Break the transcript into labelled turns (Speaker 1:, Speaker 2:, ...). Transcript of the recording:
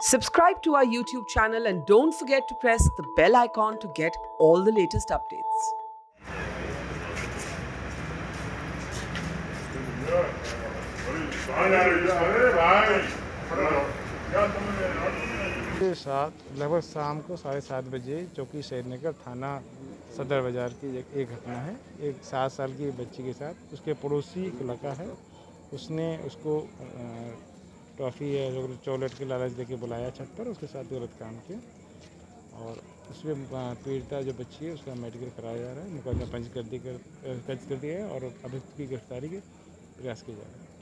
Speaker 1: Subscribe to our YouTube channel and don't forget to press the bell icon to get all the latest updates.
Speaker 2: लगभग शाम को 7:30 बजे चौकी श्रीनगर थाना सदर बाज़ार की एक घटना है। एक 7 साल की बच्ची के साथ उसके पड़ोसी एक लड़का है, उसने उसको टॉफ़ी या चॉकलेट के लालच देके बुलाया छत पर, उसके साथ गलत काम किया और उसमें पीड़िता जो बच्ची है उसका मेडिकल कराया जा रहा है। मुकदमा पंजीकृत कर दिया है और अभियुक्त की गिरफ्तारी के प्रयास किए जा रहे हैं।